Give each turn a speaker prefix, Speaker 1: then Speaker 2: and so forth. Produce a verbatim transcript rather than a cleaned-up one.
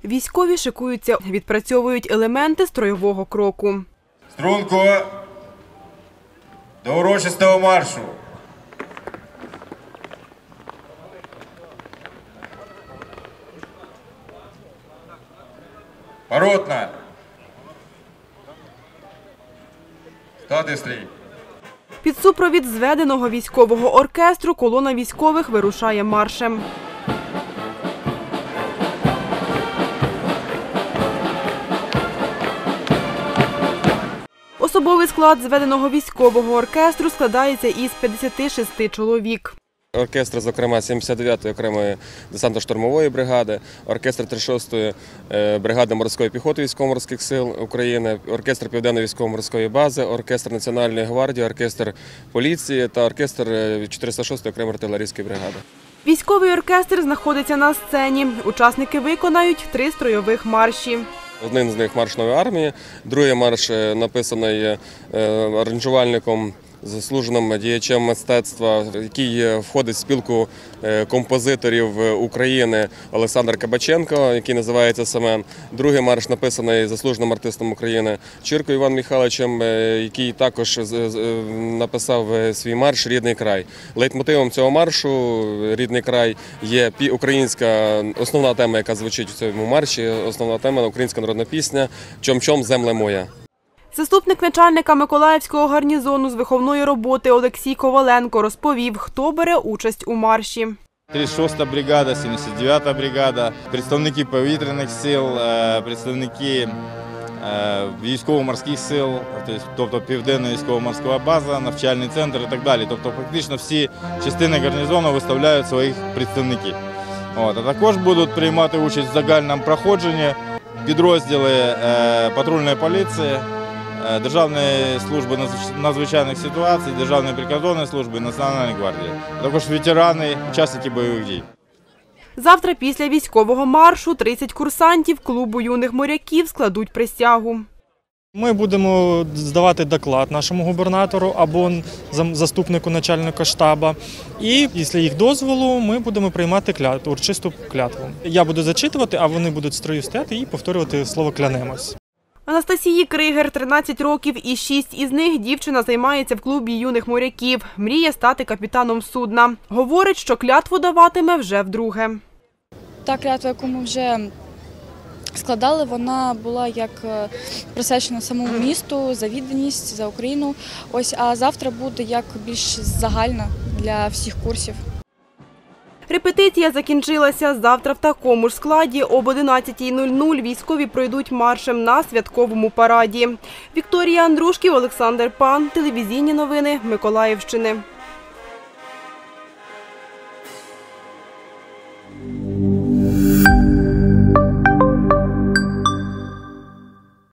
Speaker 1: Військові шикуються, відпрацьовують елементи строєвого кроку.
Speaker 2: Струнко до урочистого маршу. Поротна. Стати стрій.
Speaker 1: Під супровід зведеного військового оркестру колона військових вирушає маршем. Особовий склад зведеного військового оркестру складається із п'ятдесяти шести чоловік.
Speaker 3: Оркестр, зокрема, сімдесят дев'ятої окремої десантно-штурмової бригади, оркестр тридцять шостої бригади морської піхоти Військово-морських сил України, оркестр Південної військово-морської бази, оркестр Національної гвардії, оркестр поліції та оркестр чотириста шостої окремої артилерійської бригади. Військовий оркестр знаходиться на сцені. Учасники виконають три стройових марші. Один з них – марш нової армії, другий марш написаний аранжувальником, заслуженим діячем мистецтва, який входить в спілку композиторів України, Олександр Кабаченко, який називається «Семен». Другий марш написаний заслуженим артистом України Чирко Іваном Михайловичем, який також написав свій марш «Рідний край». Лейтмотивом цього маршу «Рідний край» є українська основна тема, яка звучить у цьому марші, основна тема – українська народна пісня «Чом-чом, земле моя». Заступник начальника Миколаївського гарнізону з виховної роботи Олексій Коваленко розповів, хто бере участь у марші.
Speaker 4: тридцять шоста бригада, сімдесят дев'ята бригада, представники повітряних сил, представники військово-морських сил, тобто Південна військово-морська база, навчальний центр і так далі. Тобто фактично всі частини гарнізону виставляють своїх представників. А також будуть приймати участь в загальному проходженні підрозділи патрульної поліції, Державної служби надзвичайних ситуацій, Державної прикордонної служби, Національної гвардії, а також ветерани, учасники бойових дій.
Speaker 1: Завтра після військового маршу тридцять курсантів клубу юних моряків складуть присягу.
Speaker 5: Ми будемо здавати доклад нашому губернатору або заступнику начальника штабу. І після їх дозволу ми будемо приймати клятву, урочисту клятву. Я буду зачитувати, а вони будуть в строю стояти і повторювати слово «клянемось».
Speaker 1: Анастасії Кригер – тринадцять років і шість із них дівчина займається в клубі юних моряків. Мріє стати капітаном судна. Говорить, що клятву даватиме вже вдруге.
Speaker 6: Та клятва, яку ми вже складали, вона була як присвячена самому місту, за відданість, за Україну. Ось, а завтра буде як більш загальна для всіх курсів.
Speaker 1: Репетиція закінчилася. Завтра в такому ж складі об одинадцятій нуль нуль військові пройдуть маршем на святковому параді. Вікторія Андрушків, Олександр Пан. Телевізійні новини Миколаївщини.